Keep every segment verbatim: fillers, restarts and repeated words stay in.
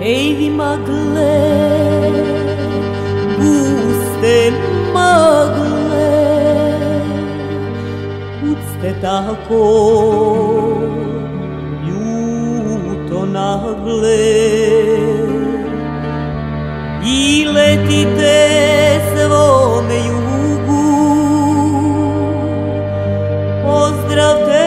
Ej vi magle, guste magle, kud ste tako ljuto nagle i letite svome jugu, pozdravte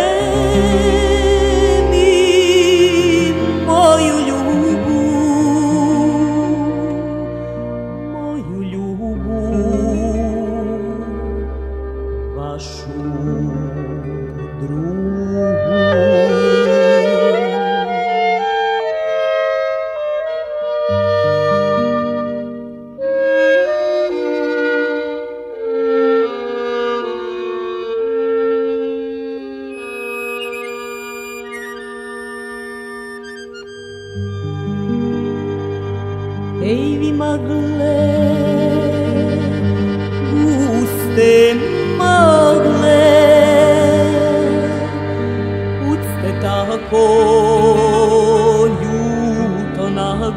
vašu drugu. Ej vi magle, guste magle, kud ste tako ljuto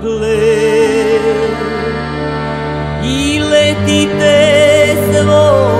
nagle i letite svoj